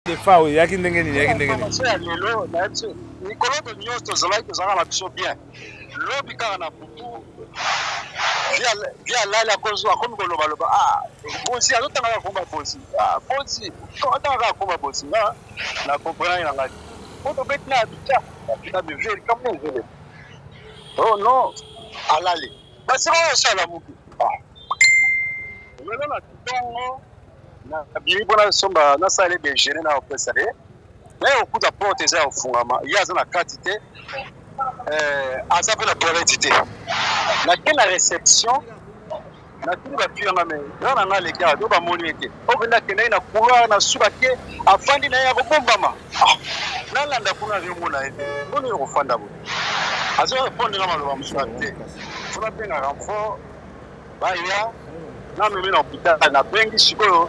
fa oui yaki ndenge ni lelo na Nicolas de Nyos to zala to zala la biso bien lobi kaka na butu via la cause akomi koloba loba bosi azotanga komba bosi bosi atanga komba bosi na comprendre na ngati oto betina abita na beveri comme vele oh non alali basi ko sala muki lelo na tongo na bibi bona somba na sale de gérer na opesale mais au coup de porte eza ofungama yaza na kati te aza pe na toilette te na quelle réception na tout ba pionga mais na na les gars do ba moni te o bina kene na couloir na suka ke afandi na ya ko bombama na landa kuna yo mona ete boni ko fanda bo azo répondre na maloba musuka te funa pe na renfort ba ya na mimi na hôpital na bengi sikoyo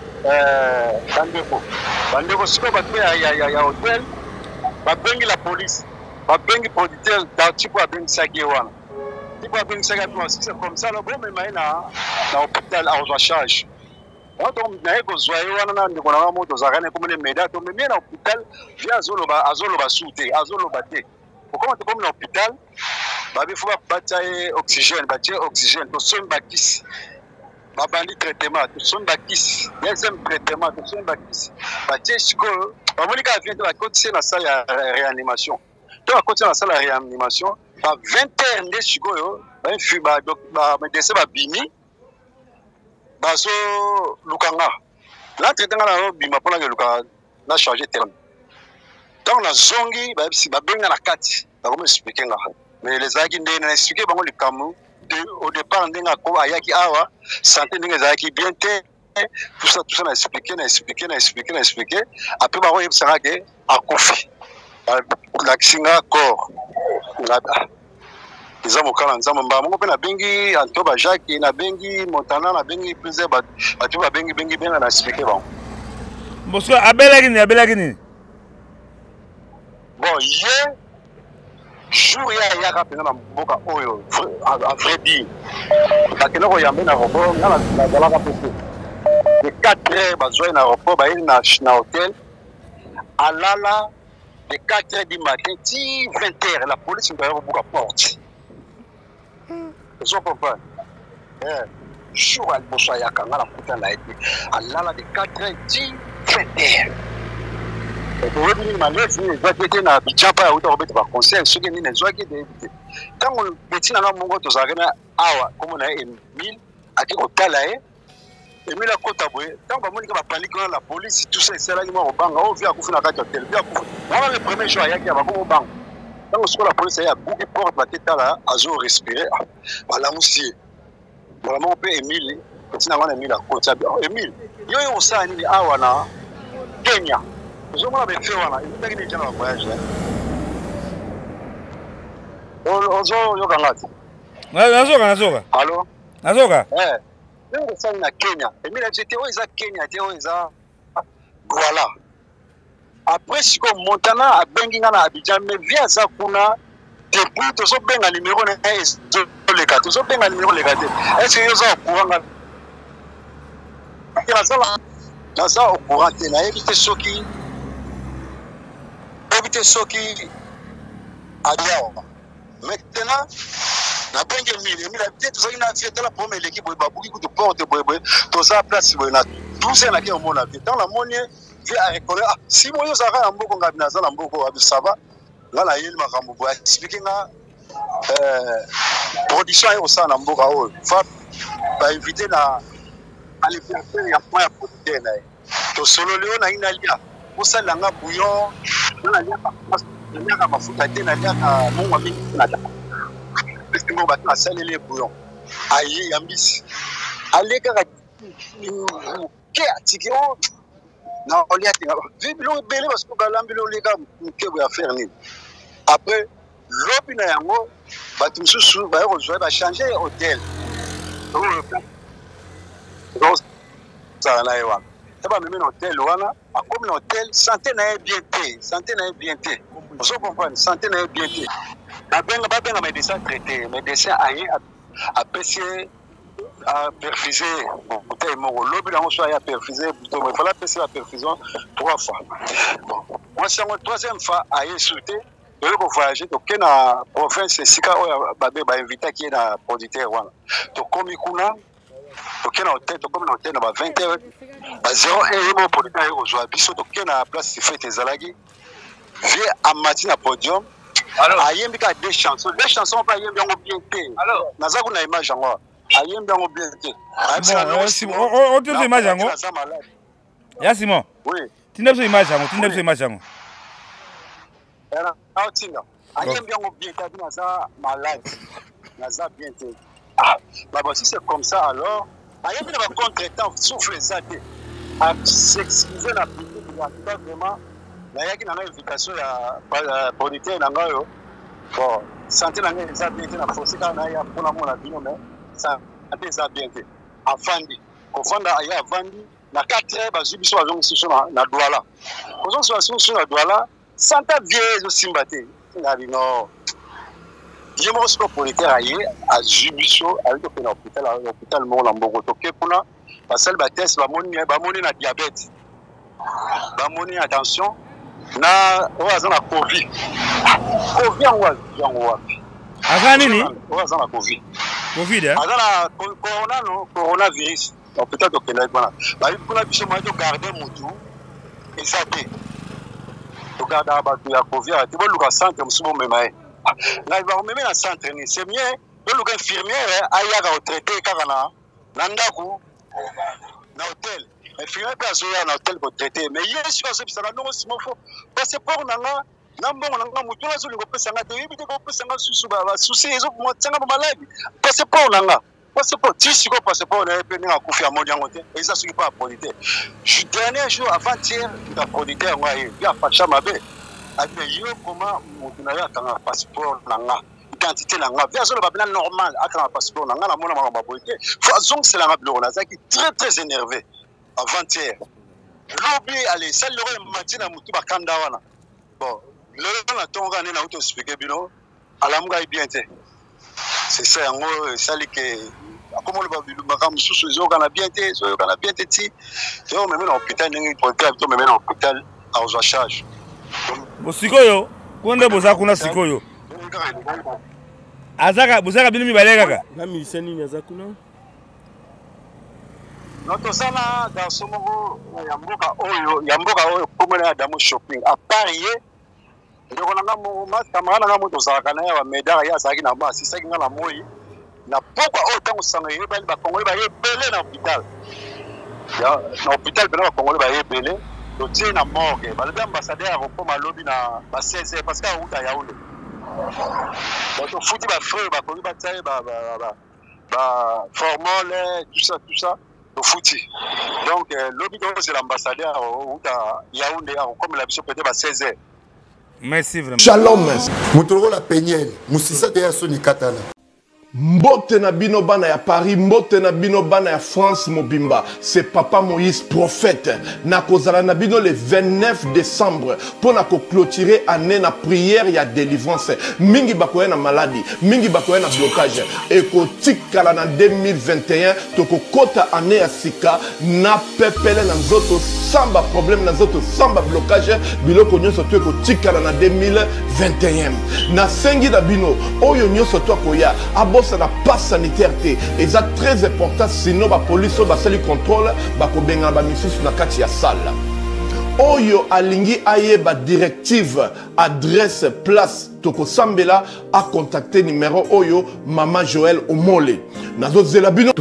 bandeko sikoyo bato ya hôtel babengi la police babengi producteur tipo abengisaki ye wana tipo abengisaki c'est comme ça le bon même na hôpital a charge donc na ye kozwa ye wana na ndeko na moto ozalaka komone meda to memie na hôpital vi azoloba su te azoloba te okoma te komi na hôpital babi fo batia ye oxygène batie oxygène tosombi bakisi babandi traitement tosombi bakisi deuxième traitement tosombi bakisi batie sikoyo bamoni kaka vie te bakotisi na salle ya réanimation to bakotisi na salle ya réanimation ba 20h nde sikoyo bamédecin babimi bazo lukanga na traitanga na bima mpona keluka na charge terme ntango na zongi babenga na kati bakomi explike nga mais ezalaki ndenge na explike bango likambo au départ ndenge ayaki awa santé ndenge ezalaki bien te tout ça na explike après bango yebisanga ke akufi lakisinga corps eza mokala nzambe mbala moko mpe nabengi antoba jacques nabengi montana nabengi plusieurs bato babengi benga na explike bango mosu abelaki nini bon ye jour ya yaka mpenza na mboka oyo a vrai dire bakende koyambe na aéroport nga nazalaka mpe te de 4 heures bazwai na aéroport bayeli na hôtel alala de 4 heures du matin ti 20 heures la police mpe akobuka porte ozo comprendre jour aliboso ayaka nga na kuta na ye te alala de 4 heures ti 20 heures oyebi nini malesi nini ezwaki te na bidjan mpa yauta kobeta baconseil soki nini ezwaki te yebi te ntango beti na nga moko tozalaki na awa komona ye Emile ake kotala ye Emile akota boye ntango bamonika bapaniki wana la polisi tout ça esalaki mwa kobanga oyo vi akufi na kati ya hotel vi akufi wana le premier jour ayaki ya bakomi obanga ntango sikoyo la polisi aye abuki porte bate tala azo respire balamusi ye mbala moko mpe Emile beti na nga na Emile akota Emile yo yo osala nini awa na Kenya ozomona befe wana ezutaki nini jana bavoyage ozoyoka ngati nazoka allo nazoka ndenge osali na Kenya Emile abiso te oyo eza Kenya te oyo eza voilà après sikoyo montana abengi nga na Abidjan mais vie aza kuna depuis tozobenga nimero na ye ezoleka tozobenga nimero leka te estce yo oza okuranga naza okurant te nayebi te soki aliawa maintenant nabengi Emile te tozalaki na vie tala problème eleki boye babuki kutu porte boyeboye toza place boye na 12 nake omona vie ntango namoni ye vie arekole si moyo ozalaka na mboko ngabi naza na mboko abisava nga nayeli makambo boye explike nga production aye kosala na mboka oyo fa bainvite na anniversaire ya mwa ya producteur na ye tosololi oyo nangi nalia kosalela nga bouillon naliaka mafuta te naliaka mongwa mingi naliaka pesi moko bato nasaleli ye bouillon aye ya mbisi ale kaka moke atiki o na olia te vi biloko ebele basiko balambeli oleka moke boya faire nini après lobi na yango bato mosusu baye kozwa bachange hotel ozala na ye wana te bamemi na hotel wana akomi na hotel santé na ye bien te ozo comprendre santé na ye bien te babenga médecin traité médecin aye apesi à perfuser bouteille moko lobi nango so ya perfuser bouteille il fallait passer la perfusion 3 fois bon moi c'est la troisième fois à insulter de voyager donc na province sika oya babe ba invité qui na producteur wana to komi kuna to na hôtel to komi na hôtel na ba 20h ba 0 mon producteur ozwa biso to na place de fête ezalaki vie à matin à podium ayembi ka deux chansons pas ayembi yango bien te naza kuna image yango ayembi yango bien te on te image yango ya Simon oui tinda so image yango era outinga ayembi yango bien te naza malade naza bien te bah bon si c'est comme ça alors ayembi na ba contre-temps souffle ça te à s'excuser la public vraiment na yaki na invitation ya producteur na ngayo bon santé na ngai za bien te na fosika na ya pona mona bino mais ça eza bien te afandi kofanda aya avandi na 4h bazubiso bazongiso na douala kozongiso na douala santa vie zo simba te na bino je me suis producteur aye azubiso avec le hôpital mo na mboko to ke kuna basal ba test bamoni na diabète bamoni attention na oza na covid yango wapi aza nini oza na covid aza na coronavirus hôpital to kena bana ba kuna biso ma to garder mutu ezate to garder ba ya covid to luka centre musubo memae na ba meme na centre ni c'est mieux to luka infirmière ayaka au traiter kaka na ndaku na hôtel infirmière place ya na hôtel pour traiter mais yesu ko se na non simo fo passeport nanga nambongo nanga mutu na zo lingo pesa nga te yibite ko pesa nga susu ba susi ezo mo tsanga ba maladi passeport nanga passeport tisi ko passeport na pe nga kufi amoni yango te eza suki pa polité je dernier jour avant-hier da polité nga ya pacha mabe abe yo comment mutu na ya kanga passeport nanga identité nanga via zo ba bina normal akanga passeport nanga na mona ma polité faut donc c'est la bleu na zaki très énervé avant-hier lobi allez ça le matin mutu ba kanda wana bon le na tonga ne na auto expliquer bino alamuga bien te c'est ça yango sali ke comme le babilu makam susu zo kana bien te zo kana bien te ti yo même na hôpital ningi portable to même na hôpital a aux charge bosikoyo konde boza kuna sikoyo azaka bozaka bino mibale kaka na milisani ni azakuna notre sana dans ce moment ya mboka oyo komona Adamu shopping à parier ndeko nanga mo camarade nanga mo tozalaka na ya medal ya azaki na ma sisaki nga na moi na pourquoi autant sanga yebali ba congolais ba yebele na hôpital ya na hôpital bena ba congolais ba yebele to tie na morgue ba le ambassadeur ko malobi na ba 16 parce que uta ya ule donc futi ba frère ba ko ba tsaye ba formol tout ça to futi donc lobby c'est l'ambassadeur uta Yaoundé comme la biso peut-être ba 16h. Merci vraiment. Shalom. Mutoro la peñel. Musisa de Soni Katana. Mbote na bino bana ya Paris, mbote na bino bana ya France mobimba. C'est Papa Moïse, prophète. Na kozala na bino le 29 décembre. Pour na ko clôturer année na prière ya délivrance. Mingi bakoye na maladie, mingi bakoye na blocage. Et ko tikala na 2021, toko kota année ya sika na pepele na nzoto samba problème na nzoto samba blocage. Biloko nyonso to ko tikala na 2021. Na sengi na bino oyo nyonso to koya ça n'a pas sanitaire et c'est très important sinon la police va faire le contrôle va kobenga ba misusu na kati ya salle oyo alingi aye ba directive adresse place toko sambela a contacter numéro oyo Mama Joël Omole nazo zela bino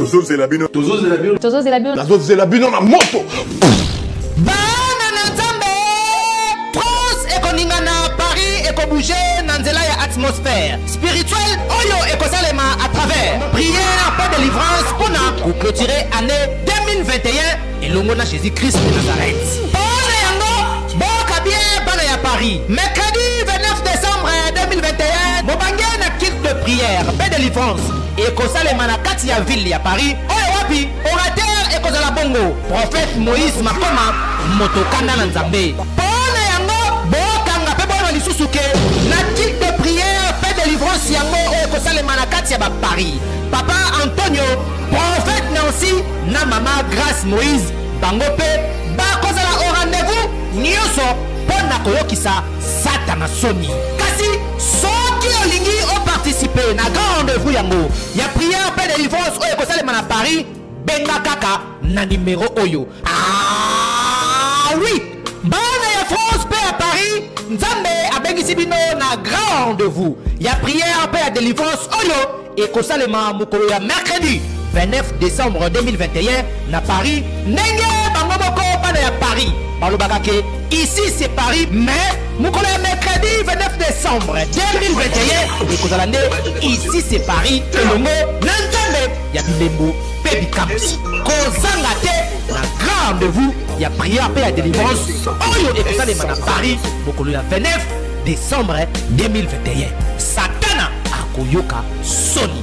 na moto bana na nzambe pros ekoninga na Paris ekobouger na nzela ya atmosphère spirituelle oyo ekosalema à travers prière pas de délivrance pour clôturer année 2021 et longo na Jésus-Christ de Nazareth. Bana yango boka bien bana ya Paris mercredi 29 décembre 2021 mobange na kit de prière pas de délivrance et ekosalema na kati ya ville ya Paris oyo wapi orateur ekozala bongo prophète Moïse Makoma motokanda na Nzambe. Bana yango bokanga pe bona lisusu ke na kit de prière délivrance yango ekosalema na kati ya Paris. Papa Antonio, prophète Nancy, na mama Grâce Moïse, bango pe bakozala au rendez-vous nyonso pona koyokisa Satana soni. Kasi soki olingi o participer na grand rendez-vous yango ya prière pe délivrance oyo ekosalema na Paris, benga kaka na numéro oyo. Ah oui, bana ya France pe à Paris, Nzambe abengisi bino na grand rendez-vous ya prière pe ya délivrance oyo ekosalema mokolo ya mercredi 29 décembre 2021 na Paris. Nenge bango moko bana ya Paris balobaka ke ici c'est Paris, mais mokolo ya mercredi 29 décembre 2021 ekozala nde ici c'est Paris elongo na Nzambe ya bilembo pe bikamsi kozanga te na grand rendez-vous ya prière pe ya délivrance oyo ekosalema na Paris mokolo ya 29 décembre 2021. Satana akoyoka soni.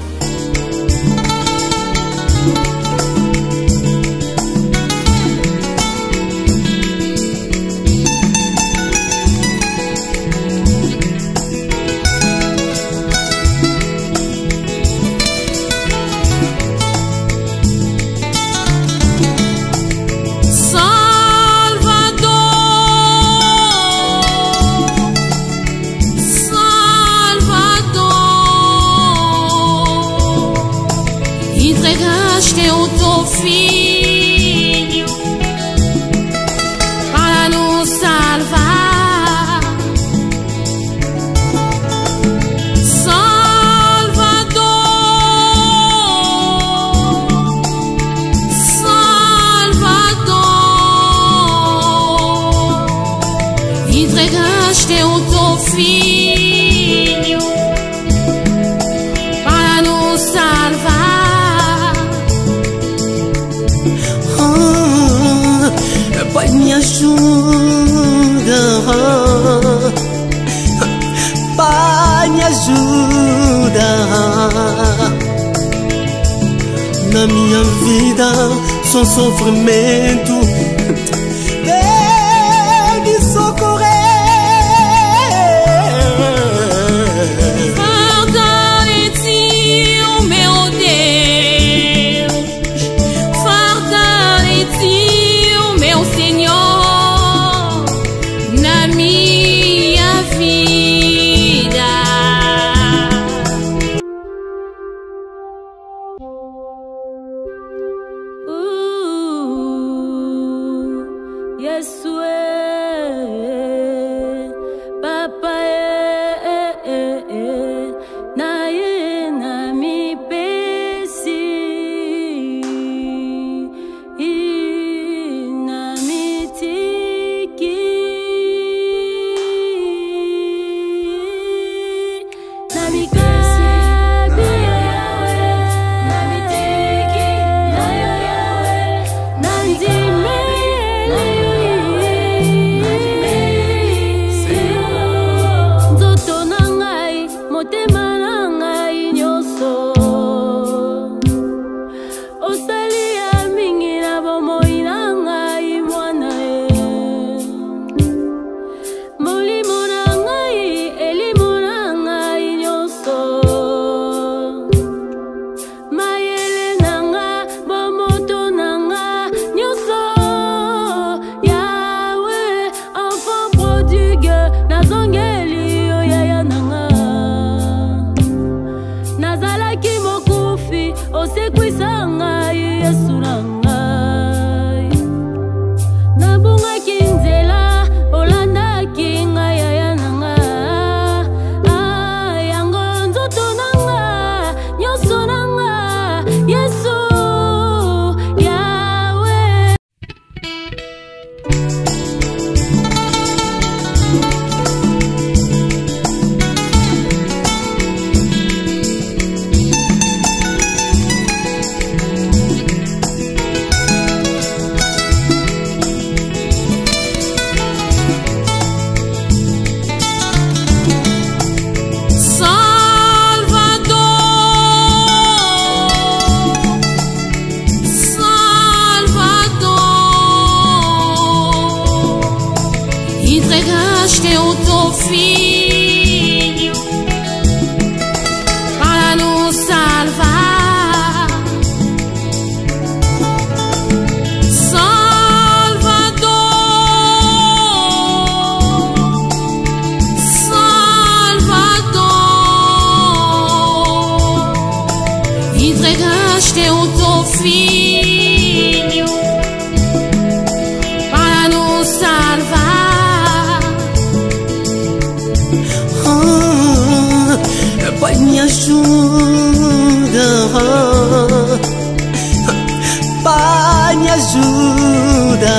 Entregaste o teu filho para nos salvar, Salvador, Salvador. Entregaste o teu filho para nos salvar. Pai, me ajuda, Pai, me ajuda. Na minha vida, só sofrimento, vem me socorrer. Fortalece o meu Deus, fortalece meu Senhor, na minha vida. Yesue, Papa, na ye na mi pesi. entregaste o teu filho filho para nos salvar. Pai, me ajuda. Pai, me ajuda.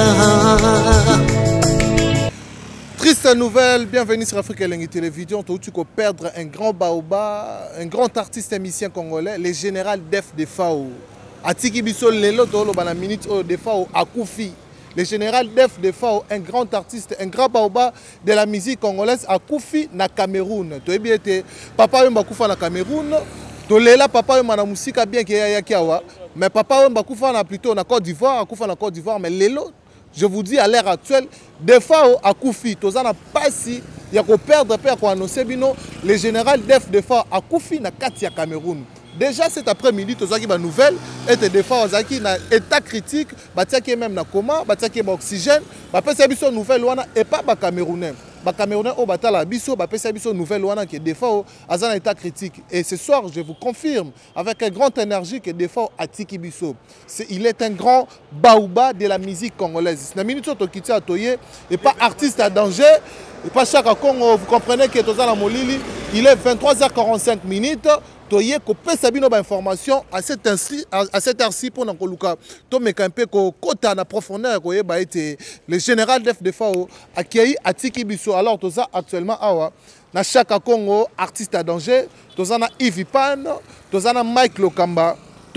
Triste nouvelle, bienvenue sur Afrique Elengi Télévision. Tu peux perdre un grand baoba, un grand artiste et musicien congolais, le général Def Defao. Atiki biso lelo tolo bana minute o Defao akufi. Le général Def Defao, un grand artiste, un grand baoba de la musique congolaise, akufi na Cameroun. Tu es bien été papa yomba kufa na Cameroun. To lela papa yomba na musika bien ki ya kiawa, mais papa yomba kufa na plutôt na Côte d'Ivoire, akufa na Côte d'Ivoire, mais lelo je vous dis à l'heure actuelle, des fois à Koufi, tozana pas si il y a qu'on perdre père qu'on annonce bino le général Def Defao à Koufi na Katia Cameroun. Déjà cet après-midi, tozaki ba nouvelle était des fois ozaki na état critique, batia qui même na coma, batia qui ba oxygène, ba pesa biso nouvelle wana et pas ba Camerounais. Ba Camerounais au batala biso, ba pesa biso nouvelle wana qui des fois azana état critique. Et ce soir, je vous confirme avec un grand énergie que des fois atiki biso. Il est un grand baouba de la musique congolaise. Na minute to kiti atoye et pas artiste à danger. Et pas chaque Congo, vous comprenez que Tozana Molili, il est 23h45 minutes. Toye ko pesa bino ba information à cette heure-ci pour nakoluka to mekampe ko kota na profondeur ko yeba été le général Def Defao akei atiki biso. Alors toza actuellement awa na chaque Congo artiste à danger, tozana Ivy Pan, tozana Mike Lokamba.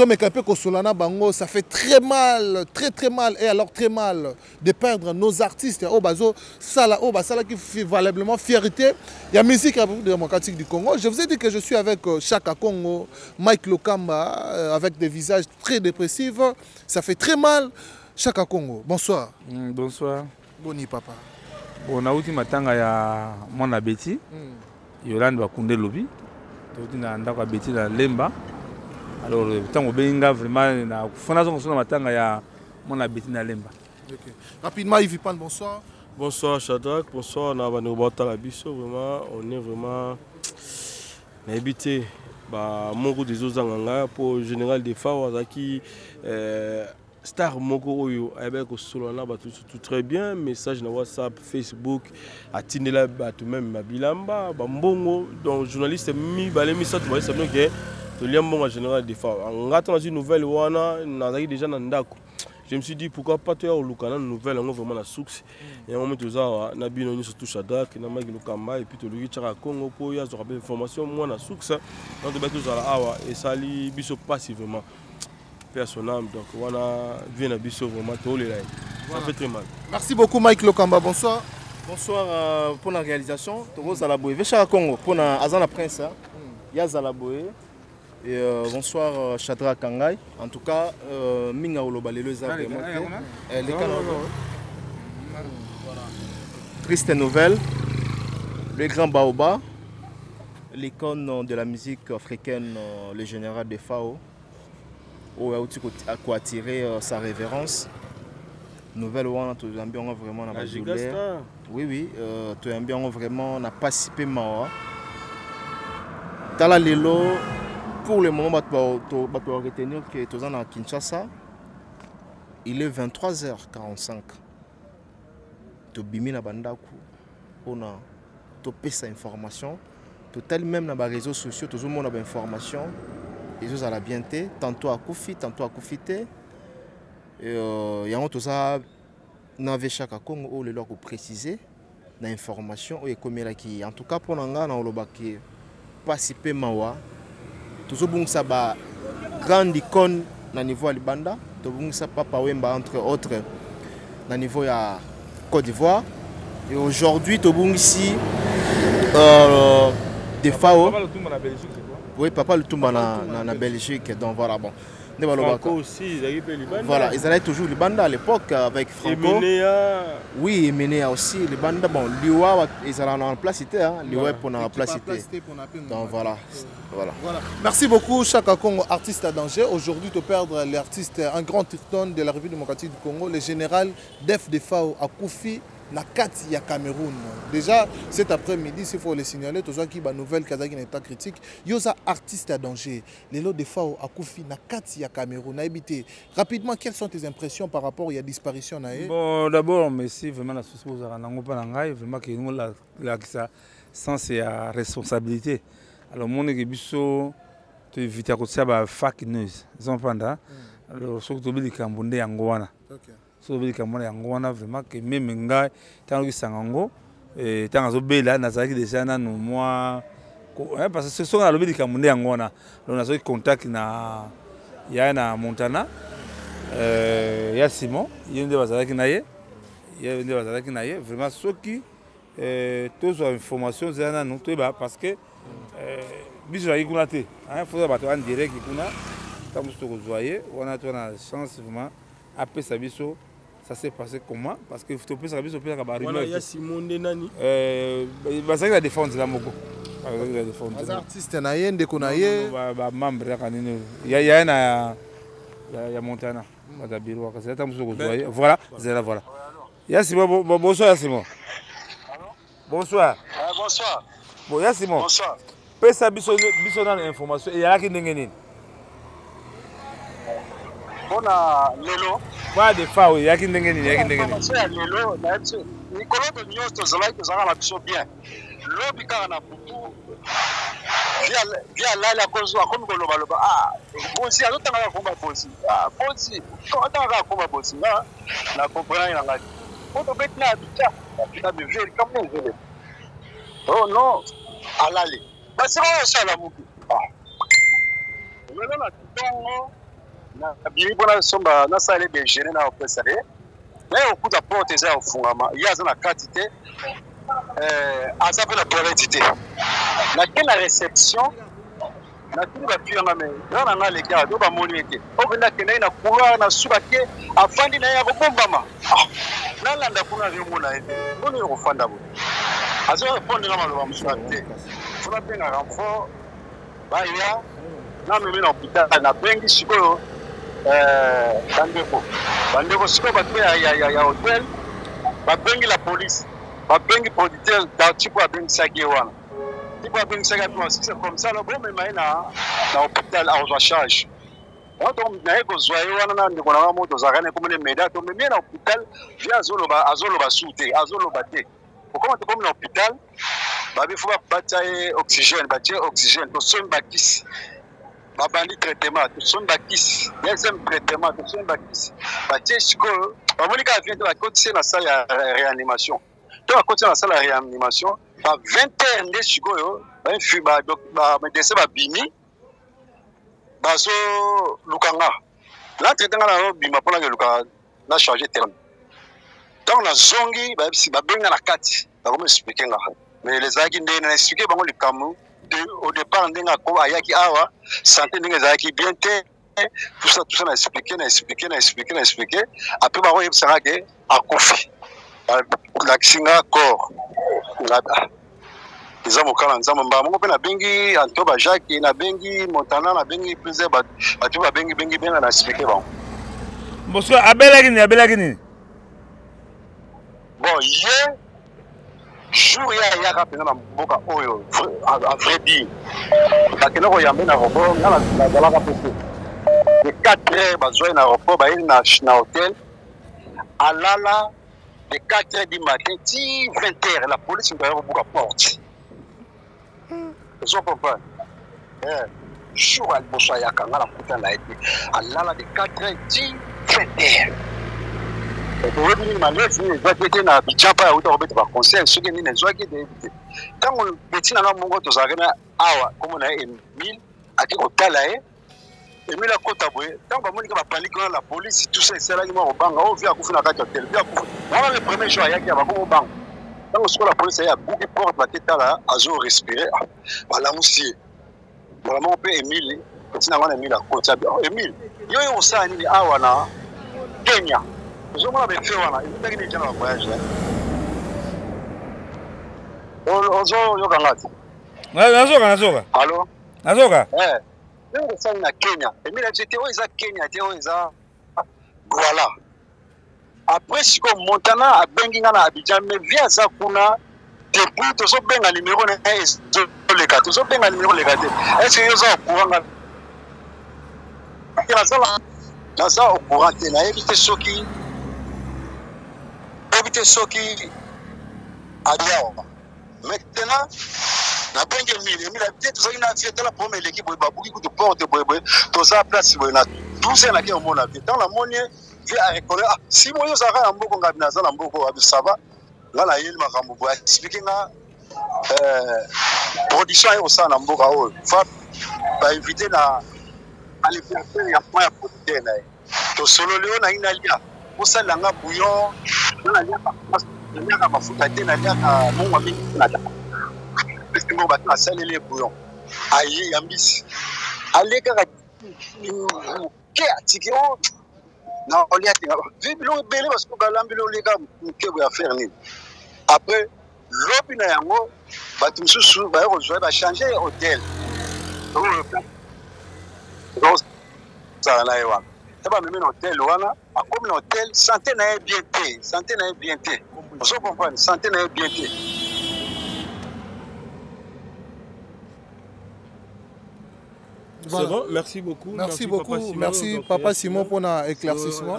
Bango, ça fait très mal et alors très mal de perdre nos artistes au bazo sala qui fait valablement fierté. Il y a musique démocratique du Congo. Je vous ai dit que je suis avec Chaka Congo, Mike Lokamba, avec des visages très dépressifs. Ça fait très mal. Chaka Congo, bonsoir. Bonsoir. Boni papa. On a outi matanga ya mon abeti. Yolande Bakunde Lobi. Toti na ndako abeti na Lemba. Alors, tant que Benga vraiment na fondation sur matanga ya mon abeti na Lemba. Rapidement, Yves Pan, bonsoir. Bonsoir Shadrach, bonsoir Nabano Batalabiso, vraiment on est vraiment habité bah Mongo des Ozanganga pour le général Defao Azaki star Mongo Oyo avec Solana tout très bien, message na WhatsApp, Facebook, Atinela tout même Mabilamba, Bambongo donc journaliste mi balemi ça tu vois ça donc to liambo général Defao. On attend une nouvelle wana nazaki déjà na ndako. Je me suis dit pourquoi pas te au Lukana nouvelle on vraiment la succès et on met tout ça na bino ni surtout Shadrach na Magi Lukamba et puis to lui tchaka Congo pour ya zora information moi na succès donc de tout ça awa et ça li biso passivement personnel donc wana vient na biso vraiment to les ça fait très mal. Merci beaucoup Mike Lokamba, bonsoir. Bonsoir pour la réalisation Togo Zalaboé Vecha Congo pour na Azana Prince ya Zalaboé. Et bonsoir Shadrach Kangai. En tout cas, Minga Oloba les triste nouvelle. Le grand Baoba, l'icône de la musique africaine, le général Defao, où a attiré sa révérence. Nouvelle ouana, tu as bien vraiment na oui, tu as bien vraiment na participé mawa. Tala lelo. Pour le moment, tu vas retenir que tu es à Kinshasa. Il est 23h45. Tu bimi na bandaku. On a topé sa information. Tu tel même dans les réseaux sociaux, tu as une information. Ils ont la bienté. Tantôt à Koufi, tantôt à Koufité. Et il y a tout ça. N'avait chaque Congo où le leur préciser l'information. En tout cas, pour nous, on a participé mawa. Toujours bon ça ba grande icône na niveau à Libanda, toujours bon ça Papa Wemba entre autres na niveau à Côte d'Ivoire et aujourd'hui toujours bon ici Defao. Papa le Toumba na Belgique c'est quoi? Oui, Papa le Toumba na Belgique donc voilà bon. Franco aussi, ils arrivent Libanda. Voilà, ils allaient toujours Libanda à l'époque avec Franco. Emenea. Oui, Emenea aussi, Libanda. Bon, Liwa, ils allaient en place, hein. Liwa pour la place. Donc voilà. Merci beaucoup, Chaka Congo, artiste à danger. Aujourd'hui, tu perds l'artiste, un grand icône de la République démocratique du Congo, le général Def Defao à Koufi na kati ya Cameroun. Déjà cet après-midi, s'il faut le signaler, tous qui ba nouvelle kazaki na état critique, yoza artiste à danger. Les lots de Fao akufi na kati ya Cameroun. Na habité rapidement, quelles sont tes impressions par rapport à la disparition na e? Bon, d'abord merci vraiment la société aux aranango pa ngai vraiment que nous la ça sens et responsabilité. Alors mon ekibiso to éviter ko ça fake news. Ils ont panda. Alors surtout bi kambonde yango wana. OK. So bi kambonde yango wana vraiment que même ngai tant que sangango et tant azo bela na zaki déjà na no moi parce que ce sont à l'obédi kambonde yango wana. On a eu contact na ya na Montana. Ya Simon, il y a bazalaki naye. Il y a des bazalaki naye vraiment ceux qui tous les informations zana nous parce que biso ya ikunate. Hein, faut ba en direct ikuna. Comme vous voyez, on a la chance vraiment après ça biso ça s'est passé comment parce que faut plus ça biso peut ka voilà il y a Simon de nani bazaki la défense la moko la défense les artistes na yende kuna ye ba membre ya kanini ya na ya Montana badabiro ka ça vous voyez voilà voilà ya Simon bonsoir Simon bonsoir Bonsoir. Bon ya Simon Bonsoir. Pesa biso na information ya ki ndenge nini Bona lelo pas de fa oui yaki ndenge nini lelo na Nicolas de Nyos to zala ko zala biso bien lobi ka na butu via la kozo akomi ko loba bosi azotanga ko ba bosi bosi ko atanga ko ba bosi na comprendre na ngati oto betna bicha na be veri comme vous oh non alali basi ko sala muki lelo na tongo na bien bona somba na sale de gérer na opesale mais au coup de porte za ofungama yaza na quantité azape la pluralité na quelle réception na tout va puis na mais na les gars do ba monité o bina kena na couloir na subake afandi na ya kobombama na landa kuna vyo mona ete on est refanda bo azo répondre na maloba musate funa penga renfort ba ya na mimi na hôpital na bengi sikoyo bandeko sikoyo bato ya hôtel babengi la police babengi producteur tipo abengisaki wana tipo abengisaki c'est comme ça là bon mais na hôpital à charge donc na kozwa wana na ndeko na moto zakane comme les médias to mais na hôpital via azoloba soute azoloba te comment te comme na hôpital babi faut batailler oxygène to somme bakisi babandi traitement to somme bakisi deuxième traitement to somme bakisi batie siko bamonika vient de la côté na salle ya réanimation to la côté na salle ya réanimation ba 20h nde sikoyo ba fi ba médecin ba bimi bazo lukanga la traitement na bima pona ke luka na charger terme donc na zongi ba benga na kati ba comme expliquer nga mais les aki nde na expliquer bango le kamu au départ ndenga ko ayaki awa santé ndenga zaki bien te tout ça na expliquer après ba ko yebisanga ke akufi la kisinga corps la ils ont quand nzamba mba mo pe na bengi Antoba Jacques na bengi Montana na bengi plusieurs batu ba bengi bien na expliquer bon bonsoir abelaki ni bon hier jour ya rapena na mboka oyo à vrai dire bakena ko yambe na robot na dala ka pese de 4h bazoi na robot ba na hôtel alala de 4h du matin 20h la police va ouvrir la porte ils ont compris jour al bosoya kanga la puta la été alala de 4h 20h et puis malgré ni zoaki na bijapa ya uta obeta ba conseil ce que ni zoaki de tant on betina na mongo to zakena awa comme na Emile aki otala Emile akota boye tant ba monika ba panique na la police tout ça c'est là qui mo banga o via kufuna kati hotel via kufuna le premier jour yaki ba ko banga tant que la police ya bouki porte la tête là azo respirer voilà monsieur vraiment pe Emile betina na Emile akota Emile yo yo sa ni awa na Kenya. Je me rappelle que il y a un voyage. Allô? Nazoka? C'est na Kenya. Et mais j'étais où Kenya, voilà. après si ko Montana abengi nga na Abidjan mais via ça kuna depuis to so benga numéro na le gâteau so benga numéro le gâteau est-ce que yo ça courant nga na ça au courant na éviter soki adia maintenant na bengi mille peut-être ça ina fait la première l'équipe boy babuki ko to porte boy to ça place boy na tout ça na ke on a vu dans la monnaie à reconnaître si moi ça va en beaucoup ngabina ça na beaucoup ça va là la yeli makambo boy expliquer nga production au ça na mboka o fa ba inviter na aller faire ya point ya produire na to solo leo na inalia pour ça la nga bouillon na lia ka mafuta te na lia ka mungu mingi na parce que ba na sale les bouillon ayi yambisi aller ka ke atiki o na olia tinga vibilo bele parce que galambilo leka ke ba faire ni après lobi na yango batu susu ba rejoindre ba changer hôtel donc ça na yawa taba même hôtel wana a comme hôtel santé na bien té on se comprend santé na bien té. C'est bon, merci beaucoup. Merci beaucoup. Merci Papa Simon pour l'éclaircissement.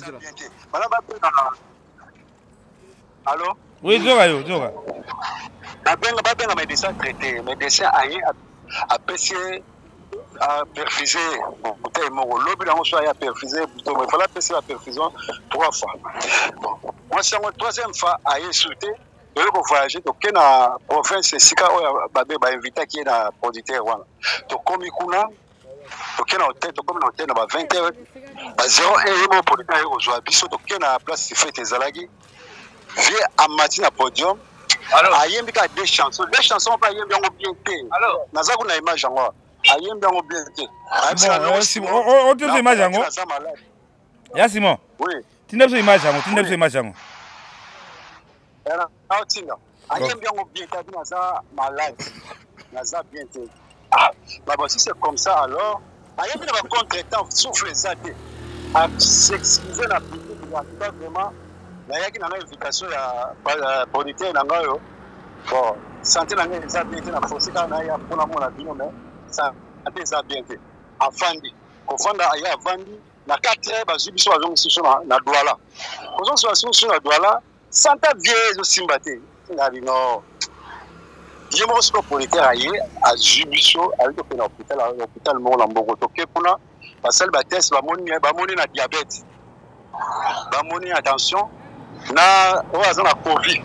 Allô? Oui, Djoga. Babenga médecin traité, médecin a PC a perfusé bouteille moko lobi lango so a perfusé bouteille il fallait passer la perfusion 3 fois. Bon, moi c'est la troisième fois a insulté et le voyager donc na province sika o babe ba invité qui est na producteur wana. To komi kuna to na hôtel to comme na hôtel na ba 20h ba 0 pour le au joie biso to na place fête ezalaki vie à matin à podium. Alors ayembi ka deux chansons pas yembi yango bien té. Alors naza kuna image yango ayembi yango bien té. On te image yango. Ya Simon. Oui. Tinda so image yango. Era outinga. Ayembi yango bien té naza malade. Naza bien té. Ah, bah si c'est comme ça alors, ayembi na ba contre-temps souffle ça té. À s'excuser na plus vraiment. Na yaki na invitation ya producteur na ngayo bon santé na ngai za bien na fosika na ya pona mona bino mais ça ate za bien te afandi ko fanda aya avandi na 4h ba zubiso ba zongi susu na douala ko zongi susu na douala santa vieille zo simbate na bino yemo sko producteur aye a zubiso avec le hôpital mo na mboko to ke pona ba sel ba test ba moni na diabète ba moni attention na wazana covid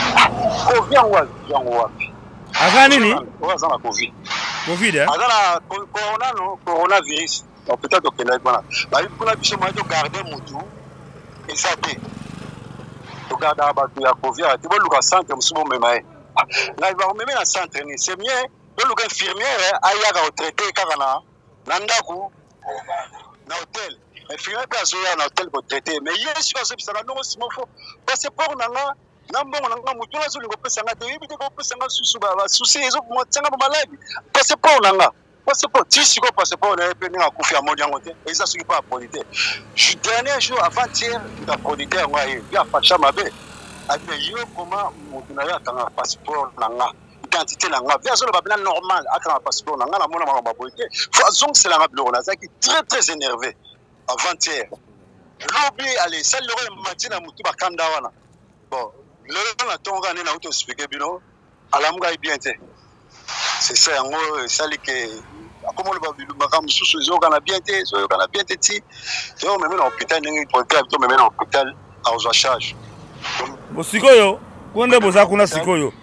yango wapi azana nini wazana covid azana coronavirus peut-être que là bana ba kuna biso ma to garder mutu esape to garder ba ya covid to luka centre musubo memae na ba meme na centre ni c'est mieux de luka infirmière aya ga traiter kaka na ndaku na hôtel infirmière place ya hôtel pour traiter mais yesu ko se na non simo fo passeport nanga nambongo nanga mutu na zulingo pesa nga te yibite ko pesa nga susu ba susi ezo mo tsanga ba maladi passeport nanga passeport tisi ko passeport na pe nga kufi amodi yango te eza suki pa polité dernier jour avant-hier da polité nga ya facha mabe abe yo comment mutu na ya kanga passeport nanga identité nanga via zo ba bina normal akanga passeport nanga na mona ma polité faut zong c'est la mablo na zaki très énervé avant-hier lobby allez celle le matin mutu bakanda wana bon le na tonga ne na auto expliquer bino alamuga bien te c'est ça yango sali que comme le babilu makam susu zo kana bien te zo kana bien te ti yo même na hôpital ningi portable to même na hôpital a aux charge bosikoyo konde boza kuna sikoyo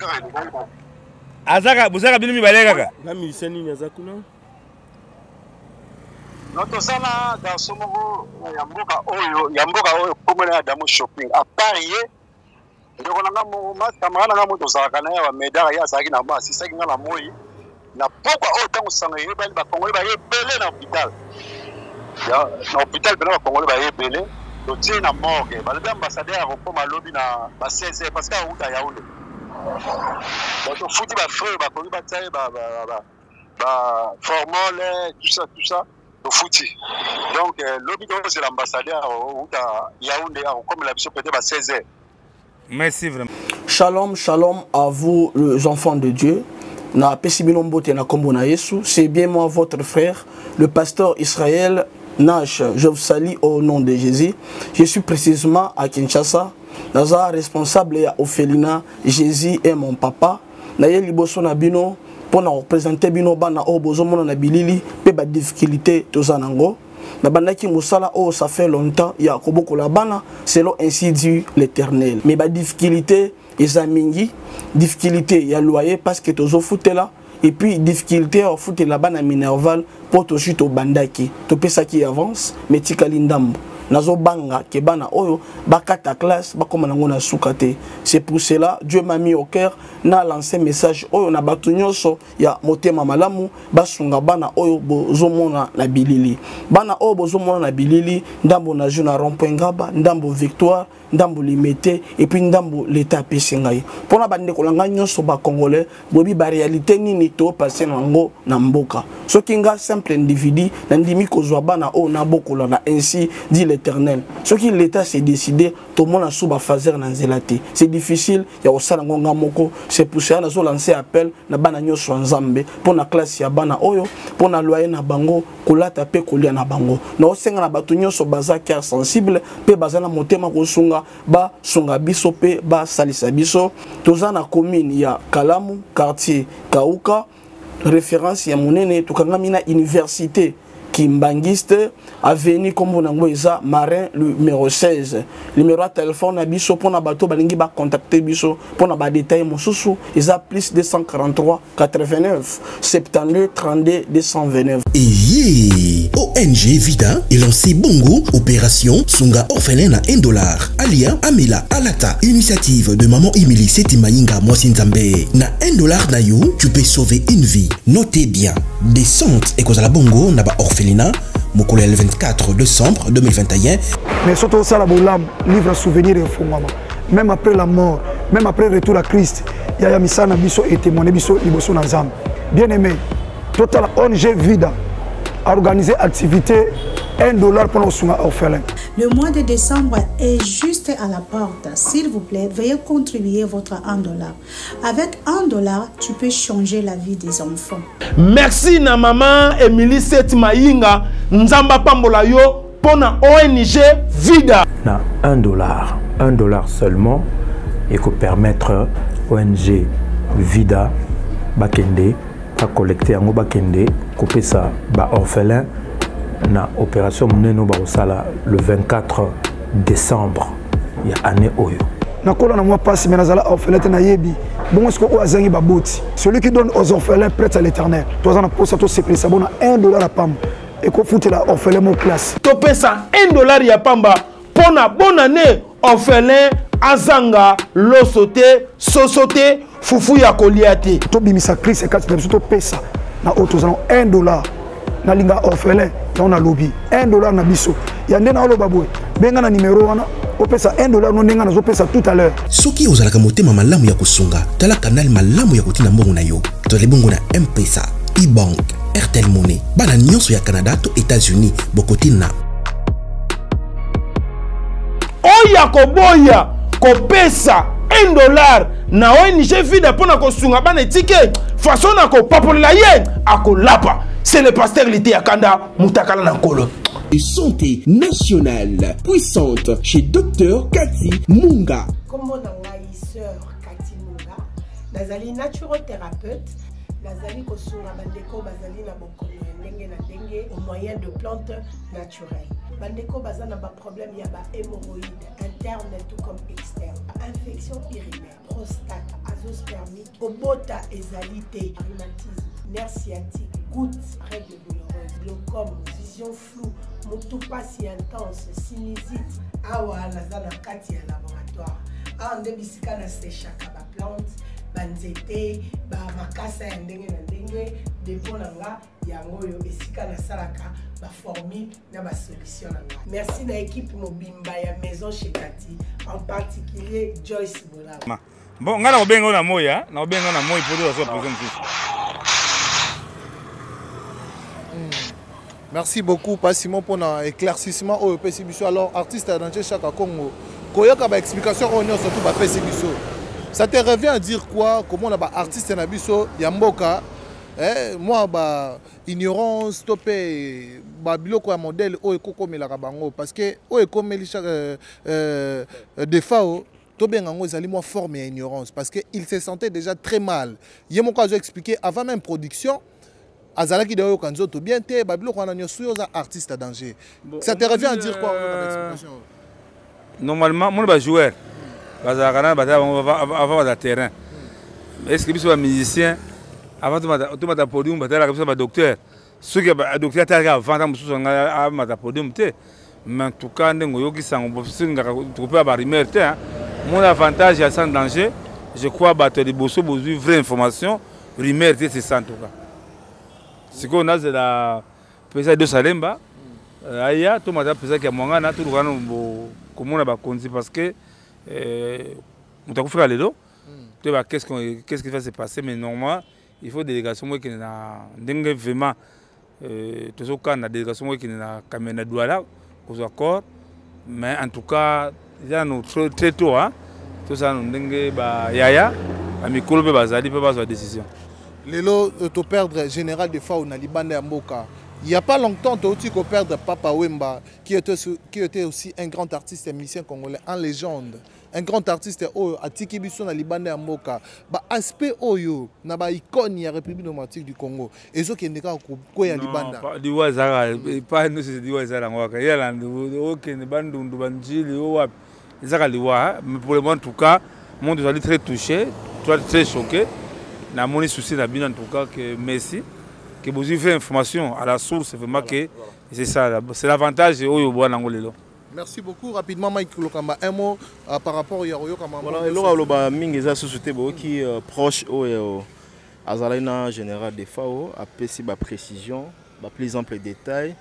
azaka bozaka bino mibale kaka na miseni ni azakuna notre sala dans ce moment yamboka oyo komona ya damu shopping à parier ndeko nanga mo makamana na moto saka na ya medala ya saki na ma sisaki ngala moyi na pokwa o tango sanga ye bali ba kongole ba ye belé na hôpital ya na hôpital bena ba kongole ba ye belé to tie na morgue ba le ambassadeur ko malobi na ba 16 parce que a uta ya ule ba to futi ba frère ba ko ba tsaye ba formol tout ça to fouti. Donc, l'objet c'est l'ambassadeur Yaoundé, comme la mission peut-être à 16h. Merci vraiment. Shalom, shalom à vous, les enfants de Dieu. C'est bien moi, votre frère, le pasteur Israël Nash. Je vous salue au nom de Jésus. Je suis précisément à Kinshasa. Naza responsable à Ophelina. Jésus est mon papa. Naye liboso na bino pour représenter bino bana o bozomona na bilili pe ba difficulté tozanango. Na bandaki musala oh ça fait longtemps ya koboko la bana selon ainsi dit l'Éternel. Mais ba difficulté ezamingi, difficulté ya loyer parce que tozo foutela et puis difficulté à foutre la bana minerval pour to chute au bandaki. To pesa qui avance mais tikali ndambo. Nazo banga ke bana oyo bakata classe bakoma nango na sukate. C'est pour cela Dieu m'a mis au cœur na lancé message oyo na batu nyonso ya motema malamu basunga bana oyo bozomona na bilili. Bana oyo bozomona na bilili ndambo na juna rond-point Ngaba, ndambo Victoire, ndambo Limité et puis ndambo l'état pesingai. Pona bande kolanga nyonso ba congolais bobi ba réalité nini to passer nango na mboka. Soki nga simple individu na ndimi kozwa bana oyo na bokola na ainsi dit l'Éternel. Ce qui l'État s'est décidé, tout le monde a sous fazer dans zelati. C'est difficile, il y a aussi ngonga moko. C'est pour ça que nous lancé appel na bana nyoso nzambe pour na classe ya bana oyo, pour na loyer na bango, kolata pe kolia na bango. Na osenga na batu nyoso baza cœur sensible, pe baza na motema ko sunga ba sunga biso pe ba salisa biso. Toza na commune ya Kalamu, quartier Kauka, référence ya monene tukangamina université Kimbangiste, avenue comme on a Marin numéro 16. Numéro de téléphone à biso pour na bateau balingi ba contacter biso pour na ba détail mosusu isa plus 243 89 72 32 229. Et ONG Vida est lancé Bongo opération Sunga orphelin à $1. Alia Amila Alata, initiative de maman Emily Setimayinga Mosinzambe. Na $1 na you, tu peux sauver une vie. Notez bien, descente et cause la Bongo na ba orphelinat Mokolo le 24 décembre 2021. Mais surtout ça la bolam livre souvenir et fongama. Même après la mort, même après le retour à Christ, il y a misana biso et témoigner biso liboso na nzambe. Bien aimé, total ONG Vida a organisé activité $1 pour nos soins orphelins. Le mois de décembre est juste à la porte. S'il vous plaît, veuillez contribuer votre $1. Avec $1, tu peux changer la vie des enfants. Merci na maman Emily Setimayinga Nzamba Pambola yo pour na ONG Vida. Na $1 seulement et que permettre ONG Vida bakende à collecter en bakende couper ça ba orphelin na opération Mneno Barosala le 24 décembre il y a année oyo na kola na moi passe mais nazala orphelin na yebi bon est-ce que o azangi baboti celui qui donne aux orphelins prête à l'Éternel toi na posa to se pressa bon $1 à pam et ko foutre la orphelin mon classe to pesa $1 ya pamba pona bonne année orphelin azanga losote sosote fufu ya koliate to bimisa Christ et 4 to pesa na autozana $1 na linga orphelin on a lobby $1 na biso ya ndena olo babwe benga na numéro wana opesa $1 no ndenga na zo pesa tout à l'heure soki ozalaka motema malamu ya kusunga tala canal malamu ya kotina mbongo na yo to lebongo na M-Pesa e-bank Airtel Money bana nyonso ya Canada to États-Unis bokotina oya koboya kopesa $1 na ONG Vida pona kosunga bana tike façon na ko papolela ye akolapa. C'est le pasteur Lité Akanda Moutakala Nankolo. Santé nationale puissante chez Dr Cathy Munga. Comment sœur Cathy Munga, nazali naturothérapeute, nazali kosunga bandeko bazali na bokono ndenge na ndenge au moyen de plantes naturelles. Bandeko bazana ba problème ya ba hémorroïdes interne tout comme externe, infection urinaire, prostate, azoospermique, obota ezalité, rhumatisme, nerf sciatique, gouttes, règles douloureuses, glaucome, vision floue, motopathie intense, sinusite. Awa nazana kati ya laboratoire. Awa nde bisika na séchaka ba plante, banzete, ba makasa ya ndenge na ndenge, depo na nga yango yo esika na salaka ba formule na ba solution na nga. Merci na équipe mobimba ya maison chez Cathy, en particulier Joyce Bola. Bon, ngala obenga na moya, na obenga na moya pour la présenter. Merci beaucoup, pas Simon, pour l'éclaircissement au PCBISO. Alors, artiste à danger chaque Congo, Koyoka, explication, on est surtout à PCBISO. Ça te revient à dire quoi? Comment on a artiste à Biso, Yamboka, moi, ignorance, topé, biloko modèle, comme la Rabango, parce que, comme des fois, ils ont formé à ignorance, parce qu'il se sentait déjà très mal. Il y a mon expliqué avant même production. Azalaki de Okanzo to bien te babilo ko na suyo za artiste à danger. Ça te revient à dire quoi normalement mon ba joueur bazakana avant le terrain. Est-ce que biso ba musicien avant tout mata podium batala comme ça ba docteur. Ce que ba docteur ta avant mususu nga mata podium te. Mais en tout cas ndengo yoki sango singa ko pe ba rimer te. Mon avantage à sans danger, je crois battre de bosso besoin vraie information, rimer te c'est ça en tout cas. Ce qu'on a c'est la pesa de Salemba aya to mata pesa kia mwangana tout rwano komona ba konzi parce que mutakufika lelo tu vois qu'est-ce qui va se passer mais normalement il faut délégation qui na ndenge vraiment tout ça na délégation qui na kamena douala aux accords mais en tout cas il y a notre très tôt hein tout ça ndenge ba yaya amikolo pe bazali pe bazwa décision. Lelo to perdre général de Fao na Libanda ya Mboka. Il n'y a pas longtemps tu aussi qu'on perdre Papa Wemba qui était aussi un grand artiste et musicien congolais en légende. Un grand artiste a tiki biso na Libanda ya Mboka. Ba aspect oyo na ba icône ya République démocratique du Congo. Ezo ki ndeka ko ya Libanda. Pas di wazara pas nous c'est di wazara ngwaka. Yala OK ne bandundu banjili o wapi. Ezaka liwa mais pour le moment en tout cas, monde est très touché, très choqué. Na mon souci na bien en tout cas que merci que vous avez information à la source vraiment que c'est ça c'est l'avantage au bois nangolelo. Merci beaucoup rapidement Mike Lokamba un mot par rapport au Yaroyo Kama. Voilà et là loba mingi za société qui proche au Azalaina général de FAO a pesi ba précision ba plus ample détail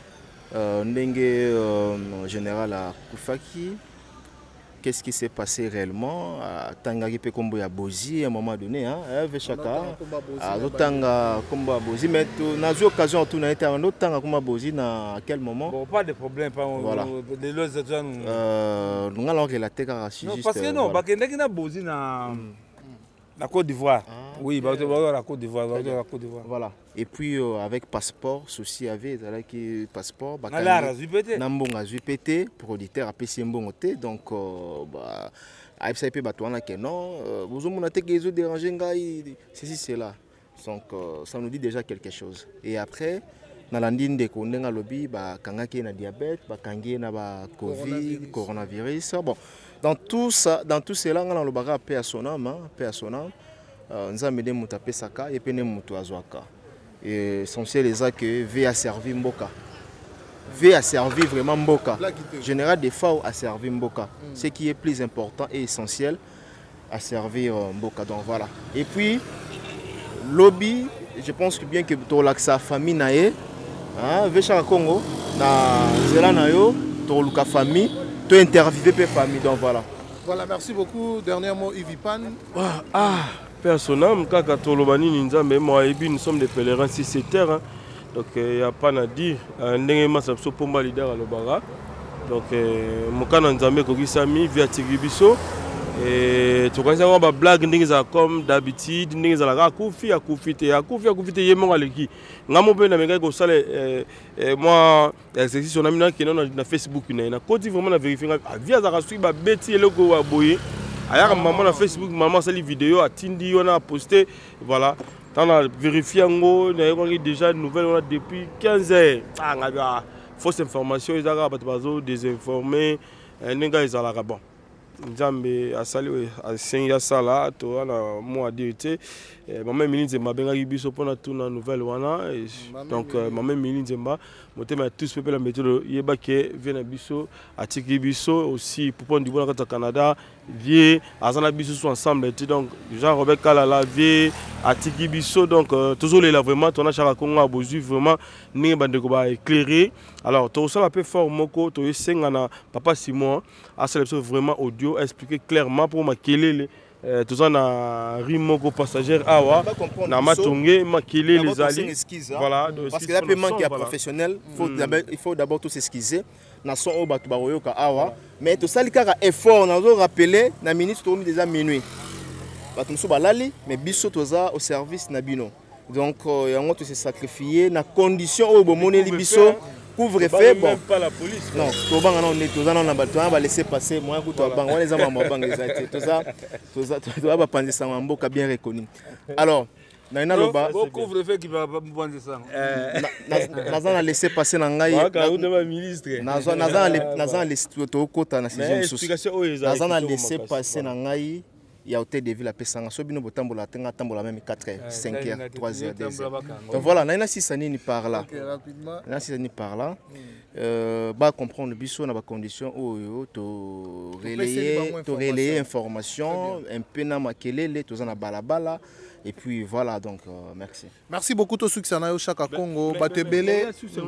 ndenge général a Kufaki. Qu'est-ce qui s'est passé réellement? Tangaki pe kombo ya Bozi à un moment donné, hein, Vechaka. Tanga kombo ya Bozi, mais na eu occasion tout na été un autre tanga kombo Bozi na quel moment? Bon, pas de problème, pas voilà. De l'autre gens. Nous allons relater car juste. Parce que non, parce que dès qu'il na Bozi na la Côte d'Ivoire. Oui, bah la Côte d'Ivoire, la Côte d'Ivoire. Voilà. Et puis avec passeport, souci avait qui passeport, bah Nambonga ZPT pour auditeur à PC Mbongote donc bah AFCP batouana que non, vous avez montré que les autres dérangés ceci c'est là. Donc ça nous dit déjà quelque chose. Et après dans l'andine de Kondenga lobby bah kangaki na diabète, bah kangi na ba Covid, coronavirus. Bon, dans tout ça, dans tout cela on a le baga paix à son âme, paix à son âme. Nous avons mis muta pesaka et pene mutu azwaka. Et essentiel est que V a servi Mboka. V a servi vraiment Mboka. Général de FAO a servi Mboka. Ce qui est plus important et essentiel a servir Mboka. Donc voilà. Et puis lobby, je pense que bien que pour la famille nae, Vecha Congo, na zela nayo, pour la famille, tu interviewer pe famille. Donc voilà. Voilà, merci beaucoup. Dernier mot, Ivipan. Personnellement, nous sommes des pèlerins sur cette terre. Donc il n'y a pas à dire. Donc mon cas Nzambe Kogisami via Tigibiso. Et tu connais une blague comme d'habitude, moi exercice on a mis na Facebook na côté vraiment vérifier via za suivre ba beti eloko wa boye aya maman na Facebook maman sali vidéo atindi on a posté voilà on a vérifié ngo na déjà nouvelle on a depuis 15 heures fausse information ils a bato désinformer ninga ils ala bon Nzambe asali asenga sala to ana mo adirité maman Milinze mabenga biso pona tuna nouvelle wana donc maman Milinze mba motema tous peuple la méthode yeba ke vient biso atiki biso aussi pour prendre du bon au Canada vie azana biso sont ensemble donc Jean Robert Kalala vie atiki biso donc toujours là vraiment tona chaka Congo a besoin vraiment ni bande ko ba éclairer alors to ça la peu fort moko to senga na papa Simon a célébrer vraiment audio expliquer clairement pour ma kelele toza na rimoko passagère awa na matonge makele les ali voilà parce que là paiement qui est professionnel il faut d'abord tous s'excuser na son au batu baroyoka awa mais to sali kaka effort na zo rappeler na minute to déjà minuit batu musu balali mais biso toza au service na bino donc yango to se sacrifier na condition au bomoneli biso couvre-feu bon pas la police non to banga on est toza na bato ba laisser passer moi ko to banga les ama banga ezati toza ba pandisa mboka bien reconnu alors na ina loba couvre-feu qui va pandisa na laisser passer na ngai na ministre na laisser to kota na saison na laisser passer na ngai il y a hôtel de ville à Pesanga so bino botambola tenga tambola même 4h 5h 3h 2h donc voilà na si ça ni par là na si ça ni par là ba comprendre biso na ba condition oyo to relayer information un peu na makelele to na balabala et puis voilà donc merci beaucoup to succès na yo Chaka Congo batebele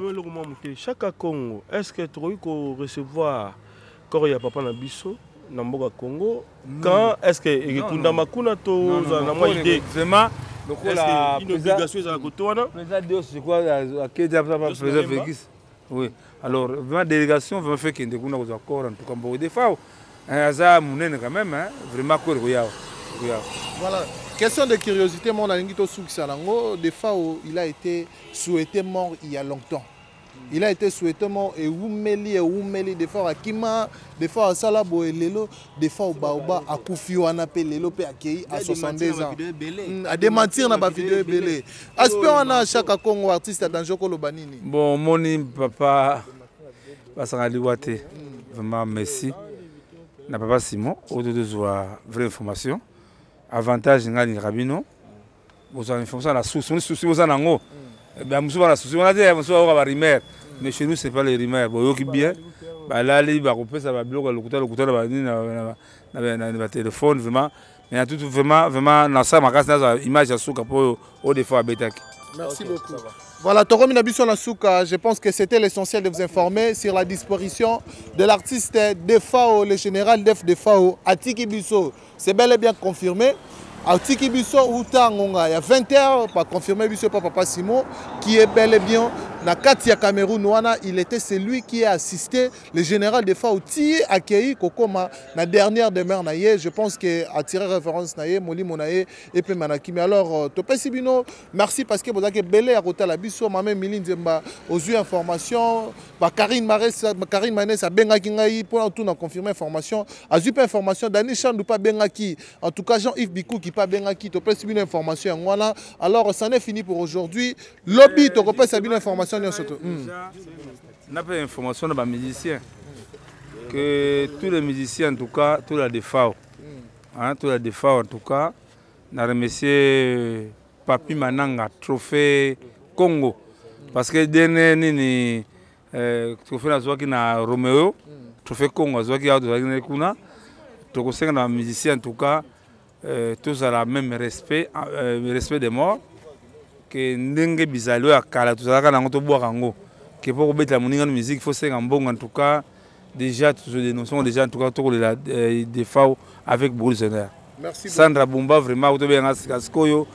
Chaka Congo est-ce que tu as recevoir quand il y a papa na biso na mboka Congo quand est-ce que ekunda makuna to na moi idée vraiment lokola une obligation za kotwana président Dios c'est quoi à Kedia président Félix oui alors vraiment délégation vraiment fait que ndekuna ko accord en tout cas bon des fois ça munene quand même vraiment ko yao voilà question de curiosité mon alingi to succès nango des fois il a été souhaité mort il y a longtemps. Il a été souhaité mort et Oumeli des fois à Kima, des fois à Salabo et Lelo, des fois au Baoba à Koufi ou à Napé Lelo P à 62 ans. À démentir dans la vidéo belé. Aspect on a Chaka Congo artiste dans Joko Lobanini. Bon, moni papa Basanga Liwate. Vraiment merci. Na papa Simon, au-delà de vraie information. Avantage ngani Rabino. Vous avez information la source, vous en avez ben musu bana susu on a dit musu ba rimer mais chez nous c'est pas les rimer boyo ki bien ba lali ba kopesa ba bloka lokuta ba ni na téléphone vraiment mais tout vraiment na ça makasi na image ya suka po au des fois betaki. Merci beaucoup. Voilà, Toromi Nabiso Nasuka, je pense que c'était l'essentiel de vous informer sur la disparition de l'artiste Defao, le général Def Defao, Atiki Biso. C'est bel et bien confirmé. Atiki Biso Outangonga, il y a 20 heures, pas confirmé Biso par Papa Simon, qui est bel et bien na Katia Cameroun Wana, il était celui qui a assisté le général de Faouti accueilli Kokoma la dernière demeure naïe. Je pense que a tiré référence naïe, Moli Monaye et puis Manakimi. Alors Topé Sibino, merci parce que vous avez belé à côté la biso, ma mère Miline Zemba, aux yeux information, Karine Manès a Bengaki Ngaï pour tout a confirmé information, a zup information, Dani Chandou pas Bengaki, en tout cas Jean-Yves Bikou qui pas Bengaki, Topé Sibino information en Wana. Alors ça n'est fini pour aujourd'hui. Lobby Topé Sibino information. On a pas d'informations de musiciens. Que tous les musiciens, en tout cas, tous les défauts. Tous les défauts, en tout cas. On a remercié Papi Mananga, Trophée Congo. Parce que dernier, Trophée na Roméo, Trophée Congo, Zoaki na Kuna. Tous les musiciens, en tout cas, tous à même respect des morts. Que ndenge bizalo ya kala tuzalaka nango to boire ango que pour bettre la musique il faut c'est un bon en tout cas déjà tous les notions déjà en tout cas tout les défauts avec Bruxelles. Merci Sandra Bumba vraiment au bien askoyo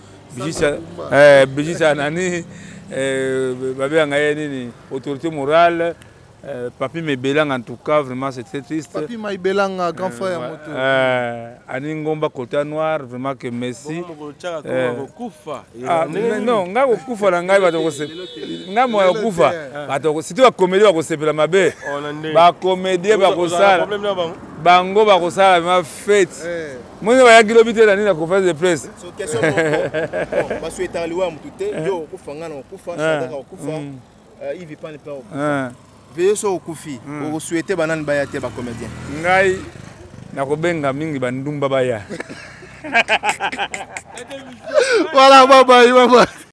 bijisa nani babé ngaye ni autorité morale Papi Mebelang en tout cas vraiment c'est très triste. Papi Mebelang grand frère moto. Ani ngomba côté noir vraiment que merci. Non, nga kokufa na ngai bato kose. Nga mo kokufa bato kose. C'était ba comédie ba kosepela mabe. Ba comédie ba kosala. Bango ba kosala ma fête. Moni ba yakilo bité na nina conférence de presse. So question bon ba souhaiter liwa mutute yo kokufa nga na kokufa sadaka kokufa. Il vit pas le peur. Veuillez au Koufi, vous souhaitez banane bayate ba comédien. Ngai nakobenga mingi bandumba baya. Voilà, bye bye.